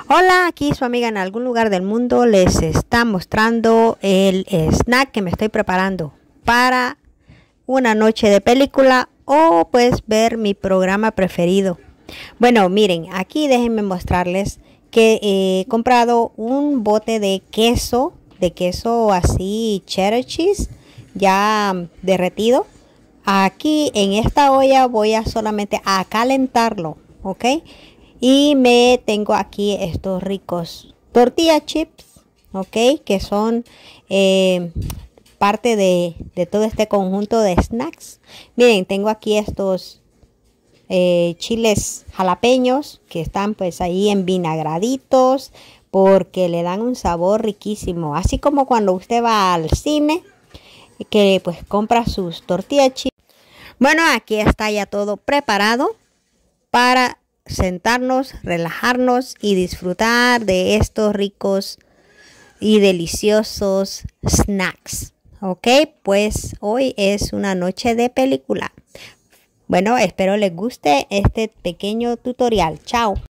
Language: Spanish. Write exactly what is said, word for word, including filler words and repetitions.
Hola, aquí su amiga en algún lugar del mundo les está mostrando el snack que me estoy preparando para una noche de película o pues ver mi programa preferido. Bueno, miren, aquí déjenme mostrarles que he comprado un bote de queso, de queso así cheddar cheese, ya derretido. Aquí en esta olla voy a solamente a calentarlo, ¿ok? Y me tengo aquí estos ricos tortilla chips, ok, que son eh, parte de, de todo este conjunto de snacks. Miren, tengo aquí estos eh, chiles jalapeños que están pues ahí en vinagraditos porque le dan un sabor riquísimo. Así como cuando usted va al cine que pues compra sus tortilla chips. Bueno, aquí está ya todo preparado para sentarnos, relajarnos y disfrutar de estos ricos y deliciosos snacks. Ok, pues hoy es una noche de película. Bueno, espero les guste este pequeño tutorial. Chao.